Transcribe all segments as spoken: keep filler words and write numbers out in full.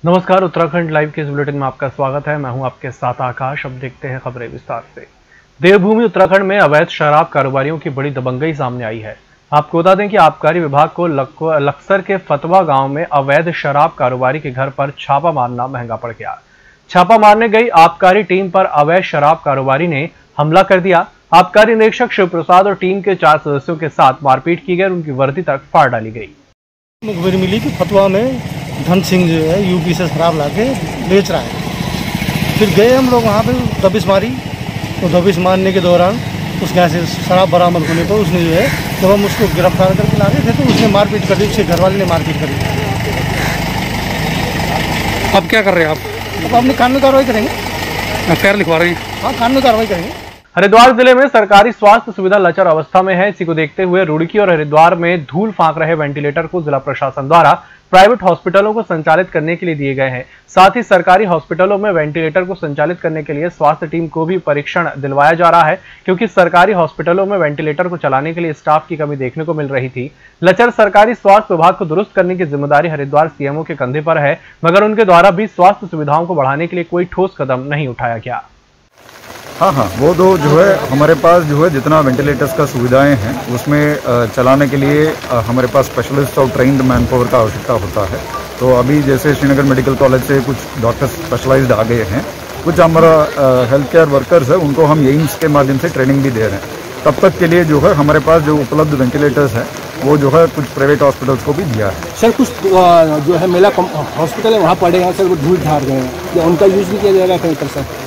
नमस्कार, उत्तराखंड लाइव के इस बुलेटिन में आपका स्वागत है। मैं हूं आपके साथ आकाश। अब देखते हैं खबरें विस्तार से। देवभूमि उत्तराखंड में अवैध शराब कारोबारियों की बड़ी दबंगई सामने आई है। आपको बता दें कि आबकारी विभाग को लक्सर के फतवा गांव में अवैध शराब कारोबारी के घर पर छापा मारना महंगा पड़ गया। छापा मारने गई आबकारी टीम पर अवैध शराब कारोबारी ने हमला कर दिया। आबकारी निरीक्षक शिव प्रसाद और टीम के चार सदस्यों के साथ मारपीट की गई और उनकी वर्दी तक फाड़ डाली गई। मुखबिर मिली कि फतवा में धन सिंह जो है यूपी से शराब लाके बेच रहा है। फिर गए हम लोग वहाँ पे, दबिश मारी। तो दबिश मारने के दौरान उसके यहाँ से शराब बरामद होने पर उसने जो है, जब हम उसको गिरफ्तार करके ला रहे थे तो उसने मारपीट कर दी, उसके घर वाले ने मारपीट कर दी। अब क्या कर रहे हैं आप? अब अपनी कानूनी कार्रवाई करेंगे। एफ आई आर लिखवा रहे हैं? हाँ, कानूनी कार्रवाई करेंगे। हरिद्वार जिले में सरकारी स्वास्थ्य सुविधा लचर अवस्था में है। इसी को देखते हुए रुड़की और हरिद्वार में धूल फांक रहे वेंटिलेटर को जिला प्रशासन द्वारा प्राइवेट हॉस्पिटलों को संचालित करने के लिए दिए गए हैं। साथ ही सरकारी हॉस्पिटलों में वेंटिलेटर को संचालित करने के लिए स्वास्थ्य टीम को भी परीक्षण दिलवाया जा रहा है, क्योंकि सरकारी हॉस्पिटलों में वेंटिलेटर को चलाने के लिए स्टाफ की कमी देखने को मिल रही थी। लचर सरकारी स्वास्थ्य विभाग को दुरुस्त करने की जिम्मेदारी हरिद्वार सीएमओ के कंधे पर है, मगर उनके द्वारा भी स्वास्थ्य सुविधाओं को बढ़ाने के लिए कोई ठोस कदम नहीं उठाया गया। हाँ हाँ वो तो जो है हमारे पास जो है जितना वेंटिलेटर्स का सुविधाएं हैं उसमें चलाने के लिए हमारे पास स्पेशलिस्ट और ट्रेन्ड मैन पावर का आवश्यकता होता है। तो अभी जैसे श्रीनगर मेडिकल कॉलेज से कुछ डॉक्टर्स स्पेशलाइज्ड आ गए हैं, कुछ हमारा हेल्थ केयर वर्कर्स है उनको हम एम्स के माध्यम से ट्रेनिंग भी दे रहे हैं। तब तक के लिए जो है हमारे पास जो उपलब्ध वेंटिलेटर्स हैं वो जो है कुछ प्राइवेट हॉस्पिटल्स को भी दिया है। सर कुछ जो है मेला हॉस्पिटल है वहाँ पड़े हैं सर, वो धूल झाड़ गए हैं, उनका यूज भी किया जाएगा कहीं पर सर?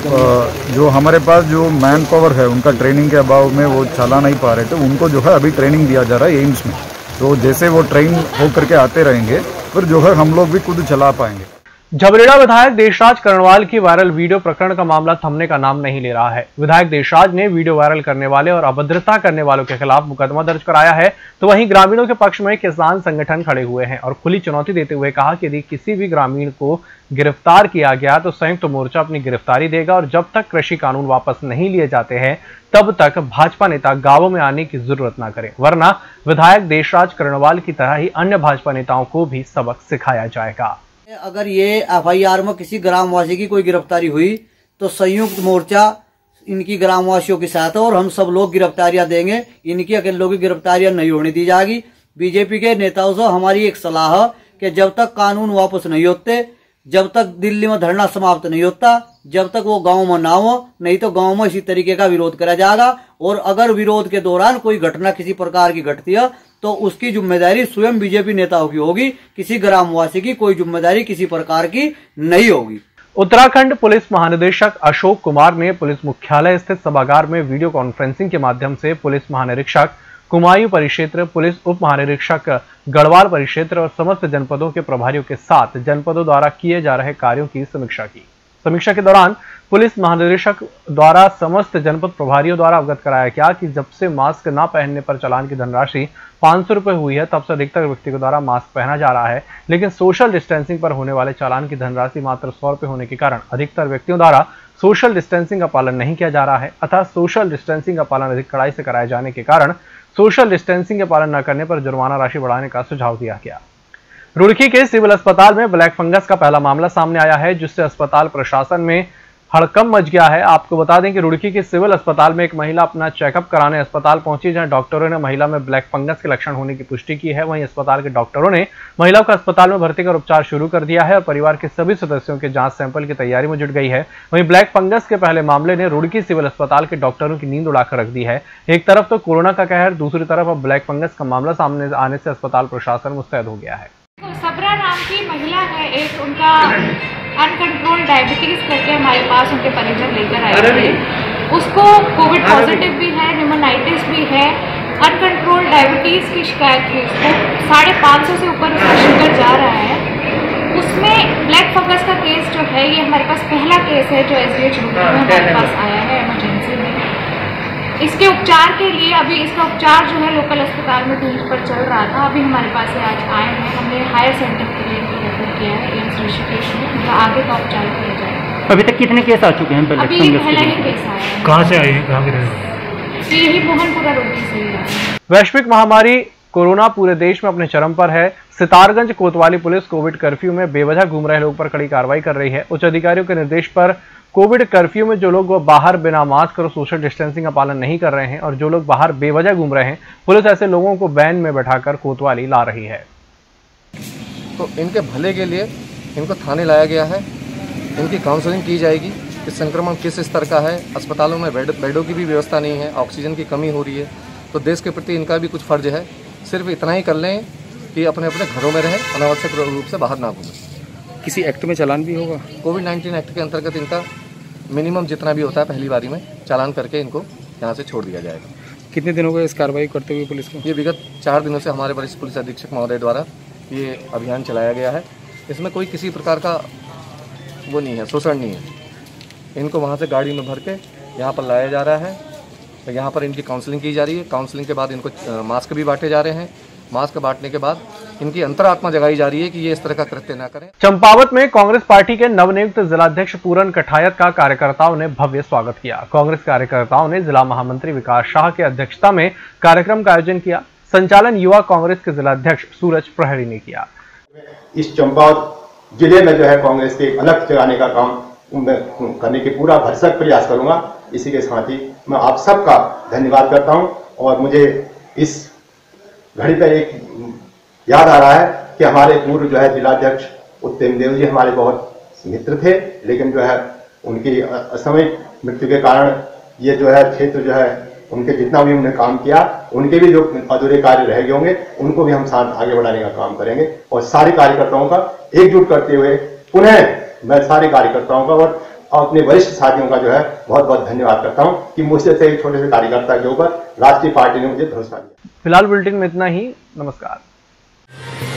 जो हमारे पास जो मैन पावर है उनका ट्रेनिंग के अभाव में वो चला नहीं पा रहे थे, उनको जो है अभी ट्रेनिंग दिया जा रहा है एम्स में। तो जैसे वो ट्रेन होकर के आते रहेंगे फिर जो है हम लोग भी खुद चला पाएंगे। झबरेड़ा विधायक देशराज कर्णवाल की वायरल वीडियो प्रकरण का मामला थमने का नाम नहीं ले रहा है। विधायक देशराज ने वीडियो वायरल करने वाले और अभद्रता करने वालों के खिलाफ मुकदमा दर्ज कराया है, तो वहीं ग्रामीणों के पक्ष में किसान संगठन खड़े हुए हैं और खुली चुनौती देते हुए कहा कि यदि किसी भी ग्रामीण को गिरफ्तार किया गया तो संयुक्त मोर्चा अपनी गिरफ्तारी देगा और जब तक कृषि कानून वापस नहीं लिए जाते हैं तब तक भाजपा नेता गांवों में आने की जरूरत ना करें, वरना विधायक देशराज कर्णवाल की तरह ही अन्य भाजपा नेताओं को भी सबक सिखाया जाएगा। अगर ये एफ आई आर में किसी ग्रामवासी की कोई गिरफ्तारी हुई तो संयुक्त मोर्चा इनकी ग्रामवासियों के साथ है और हम सब लोग गिरफ्तारियां देंगे। इनकी अकेलों की गिरफ्तारियां नहीं होने दी जाएगी। बीजेपी के नेताओं से हमारी एक सलाह है कि जब तक कानून वापस नहीं होते, जब तक दिल्ली में धरना समाप्त नहीं होता, जब तक वो गांव में ना हो, नहीं तो गांव में इसी तरीके का विरोध करा जाएगा। और अगर विरोध के दौरान कोई घटना किसी प्रकार की घटती है तो उसकी जिम्मेदारी स्वयं बीजेपी नेताओं की होगी। किसी ग्रामवासी की कोई जिम्मेदारी किसी प्रकार की नहीं होगी। उत्तराखंड पुलिस महानिदेशक अशोक कुमार ने पुलिस मुख्यालय स्थित सभागार में वीडियो कॉन्फ्रेंसिंग के माध्यम से पुलिस महानिरीक्षक कुमायूं परिक्षेत्र, पुलिस उप महानिरीक्षक गढ़वाल परिक्षेत्र और समस्त जनपदों के प्रभारियों के साथ जनपदों द्वारा किए जा रहे कार्यों की समीक्षा की। समीक्षा के दौरान पुलिस महानिदेशक द्वारा समस्त जनपद प्रभारियों द्वारा अवगत कराया गया कि जब से मास्क न पहनने पर चालान की धनराशि पाँच सौ रुपए हुई है तब से अधिकतर व्यक्ति के द्वारा मास्क पहना जा रहा है, लेकिन सोशल डिस्टेंसिंग पर होने वाले चालान की धनराशि मात्र सौ रुपए होने के कारण अधिकतर व्यक्तियों द्वारा सोशल डिस्टेंसिंग का पालन नहीं किया जा रहा है। अतः सोशल डिस्टेंसिंग का पालन अधिक कड़ाई से कराए जाने के कारण सोशल डिस्टेंसिंग के पालन न करने पर जुर्माना राशि बढ़ाने का सुझाव दिया गया। रुड़की के सिविल अस्पताल में ब्लैक फंगस का पहला मामला सामने आया है, जिससे अस्पताल प्रशासन में हड़कंप मच गया है। आपको बता दें कि रुड़की के सिविल अस्पताल में एक महिला अपना चेकअप कराने अस्पताल पहुंची, जहां डॉक्टरों ने महिला में ब्लैक फंगस के लक्षण होने की पुष्टि की है। वहीं अस्पताल के डॉक्टरों ने महिला को अस्पताल में भर्ती कर उपचार शुरू कर दिया है और परिवार के सभी सदस्यों के जांच सैंपल की तैयारी में जुट गई है। वहीं ब्लैक फंगस के पहले मामले ने रुड़की सिविल अस्पताल के डॉक्टरों की नींद उड़ाकर रख दी है। एक तरफ तो कोरोना का कहर, दूसरी तरफ अब ब्लैक फंगस का मामला सामने आने से अस्पताल प्रशासन मुस्तैद हो गया है। सबरा नाम की महिला है, एक उनका अनकंट्रोल डायबिटीज करके हमारे पास उनके परिजन लेकर आए थे। उसको कोविड पॉजिटिव भी है, निमोनाइटिस भी है, अनकंट्रोल डायबिटीज की शिकायत थी। उसको साढ़े पाँच सौ से ऊपर उसका शुगर जा रहा है। उसमें ब्लैक फंगस का केस जो है ये हमारे पास पहला केस है जो एस डी एच रुड़की में हमारे पास आया है इमरजेंसी में। इसके उपचार के लिए अभी इसका उपचार जो है लोकल अस्पताल में दूर पर चल रहा था। अभी हमारे पास ये आज आए हैं, हमने हायर सेंटर के लिए रेफर किया है एम्स ऋषिकेश में, मतलब आगे का उपचार किया जाएगा। अभी तक कितने केस आ चुके हैं? अभी पहला ही केस आया है। कहाँ से आई है? कहाँ के रहने? यही मोहनपुरा रुड़की से ही है। वैश्विक महामारी कोरोना पूरे देश में अपने चरम पर है। सितारगंज कोतवाली पुलिस कोविड कर्फ्यू में बेवजह घूम रहे लोगों पर कड़ी कार्रवाई कर रही है। उच्च अधिकारियों के निर्देश पर कोविड कर्फ्यू में जो लोग बाहर बिना मास्क और सोशल डिस्टेंसिंग का पालन नहीं कर रहे हैं और जो लोग बाहर बेवजह घूम रहे हैं, पुलिस ऐसे लोगों को वैन में बैठाकर कोतवाली ला रही है। तो इनके भले के लिए इनको थाने लाया गया है, इनकी काउंसलिंग की जाएगी कि संक्रमण किस स्तर का है। अस्पतालों में बेड बेडों की भी व्यवस्था नहीं है, ऑक्सीजन की कमी हो रही है, तो देश के प्रति इनका भी कुछ फर्ज है। सिर्फ इतना ही कर लें कि अपने अपने घरों में रहें, अनावश्यक रूप से बाहर ना घूमें। किसी एक्ट में चालान भी होगा? कोविड नाइन्टीन एक्ट के अंतर्गत इनका मिनिमम जितना भी होता है पहली बारी में चालान करके इनको यहाँ से छोड़ दिया जाएगा। कितने दिनों का इस कार्रवाई करते हुए पुलिस को? ये विगत चार दिनों से हमारे वरिष्ठ पुलिस अधीक्षक महोदय द्वारा ये अभियान चलाया गया है। इसमें कोई किसी प्रकार का वो नहीं है, शोषण नहीं है। इनको वहाँ से गाड़ी में भर के यहाँ पर लाया जा रहा है, तो यहाँ पर इनकी काउंसलिंग की जा रही है। काउंसलिंग के बाद इनको मास्क भी बांटे जा रहे हैं। मास्क बांटने के बाद इनकी अंतरात्मा जगाई जा रही है कि ये इस तरह का कृत्य न करें। चंपावत में कांग्रेस पार्टी के नवनियुक्त जिलाध्यक्ष पूरन कठायत का कार्यकर्ताओं ने भव्य स्वागत किया। कांग्रेस कार्यकर्ताओं ने जिला महामंत्री विकास शाह की अध्यक्षता में कार्यक्रम का आयोजन किया। संचालन युवा कांग्रेस के जिलाध्यक्ष सूरज प्रहरी ने किया। इस चंपावत जिले में जो है कांग्रेस के अलग जगाने का काम करने की पूरा भरसक प्रयास करूंगा। इसी के साथ ही मैं आप सबका धन्यवाद करता हूं। और मुझे इस घड़ी पर एक याद आ रहा है कि हमारे पूर्व जो है जिलाध्यक्ष उत्तम देव जी हमारे बहुत मित्र थे, लेकिन जो है उनकी असामयिक मृत्यु के कारण ये जो है क्षेत्र जो है उनके जितना भी उन्होंने काम किया, उनके भी जो अधूरे कार्य रह गए होंगे उनको भी हम साथ आगे बढ़ाने का काम करेंगे। और सारे कार्यकर्ताओं का एकजुट करते हुए पुनः मैं सारे कार्यकर्ताओं का और अपने वरिष्ठ साथियों का जो है बहुत बहुत धन्यवाद करता हूं कि मुझसे से छोटे से कार्यकर्ता के ऊपर राष्ट्रीय पार्टी ने मुझे भरोसा दिया। फिलहाल बुलेटिन में इतना ही। नमस्कार।